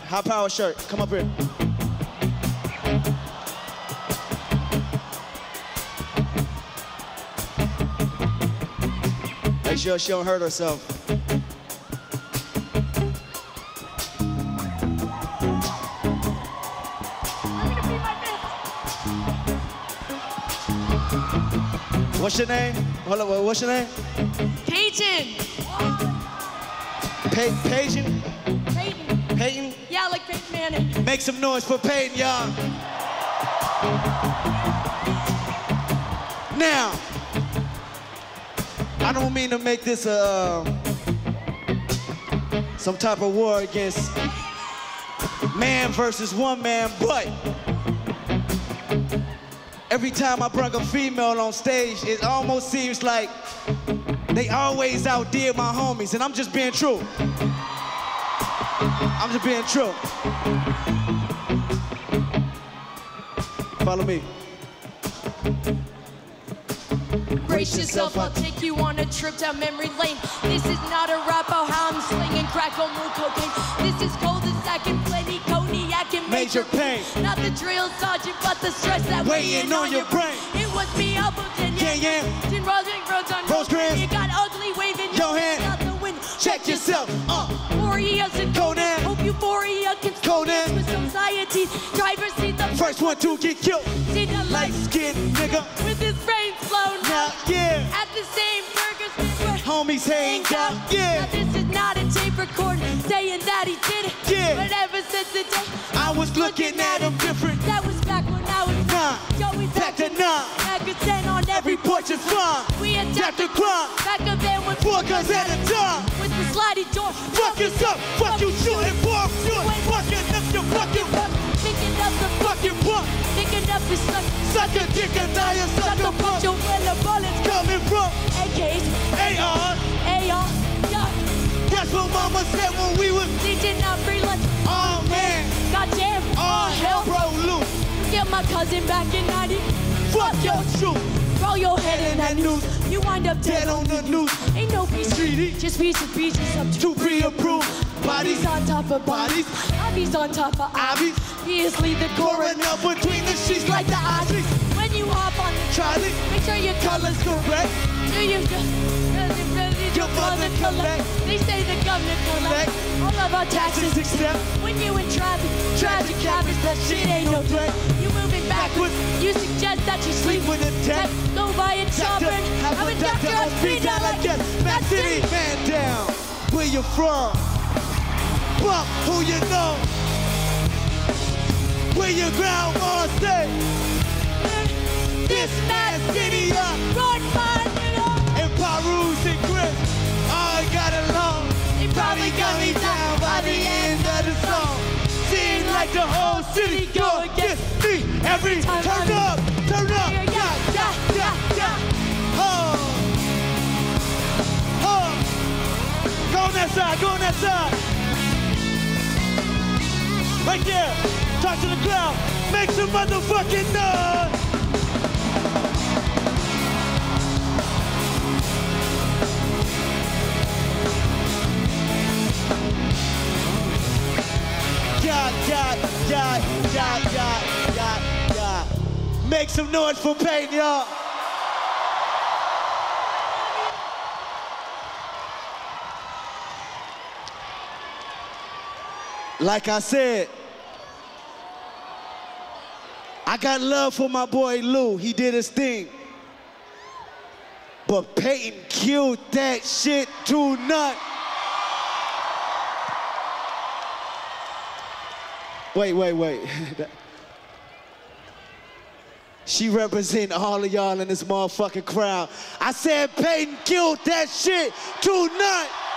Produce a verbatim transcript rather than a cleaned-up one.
High power shirt. Come up here. Make sure she don't hurt herself. What's your name? Hold on, what's your name? Peyton. Pey Peyton? Peyton. Peyton? Yeah, like Peyton Manning. Make some noise for Peyton, y'all. Now, I don't mean to make this a, uh, some type of war against man versus one man, but every time I bring a female on stage, it almost seems like they always outdid my homies, and I'm just being true. I'm just being true. Follow me. Brace yourself, I'll take you on a trip down memory lane. This is not a rap about how I'm slinging crack on moon cocaine. This is cul-de-sac and plenty cognac and major pain. Not the drill sergeant, but the stress that weighing on your brain. It was me, Albo, Jen, Yeah, yeah. Jen Rosing, Rose on Rosecrans. You got ugly waving Your hand. out the window. Check yourself. Uh. Euphoria and Conan. Hope euphoria can Conan. with society. Driver seat the First one to get killed. See the Light light skin nigga. with his brain blown Now, out. yeah. At the same burger stand where Homies hang out. Now Yeah. this is not a tape record saying that he did it. Yeah. But ever since the day I was looking at him different. that was back when I was Nah. Yo, we Back to nine. Back to ten on every Every porch is fine. We attacked the crime. Back of there with Four guns at a time. with the sliding door. Fuck us up. Fuck you shooting for. Shooting. Fucking up your fucking butt. Picking up the Fucking butt. picking up his suck. Suck a dick and now you suck Suck a a butt. punch where the bullets Coming from A Ks. A R. A R. Yeah. That's what mama said when we was. Teaching out free lunch. Oh man. Goddamn. Oh hell, bro, loose. Get my cousin back in ninety. Fuck your shoe. Roll your head in that news. news. You wind up Dead on the news. Ain't no peace Treaty. just pieces, pieces up to To pre-approved. bodies Bodies. on top of bodies. Bodies on top of Obvious. obviously the coroner. Pouring up between the sheets like the Aussies. When you hop on the Charlie. make sure your Colors correct. do you just really, really Your mother collect. They say the governor collect Collect. all of our taxes. Taxes accept. When you in traffic, Tragic tragic habits, that shit ain't no threat. You moving backwards. You suggest that you sleep Sleep with a tech. Go buy a chopper. Have I'm a a doctor on speed dial like yes. Mac City, man down. Where you from? Fuck who you know. Where your grandma stay. This Mac City up. Run by nigga. And Paru's and Chris all got along. They Probably got me down by the end of the song. Seems like the whole city go against me. Every Time turn on. up, turn up. Yeah, yeah, yeah, yeah, yeah. Oh. Oh. Go on that side, go on that side. Right there. Talk to the crowd. Make some motherfucking noise. Yeah, yeah, yeah, yeah, yeah, yeah, yeah. Make some noise for Peyton, y'all. Like I said, I got love for my boy Lou. He did his thing. But Peyton killed that shit tonight. Wait, wait, wait. She represent all of y'all in this motherfucking crowd. I said Peyton killed that shit tonight.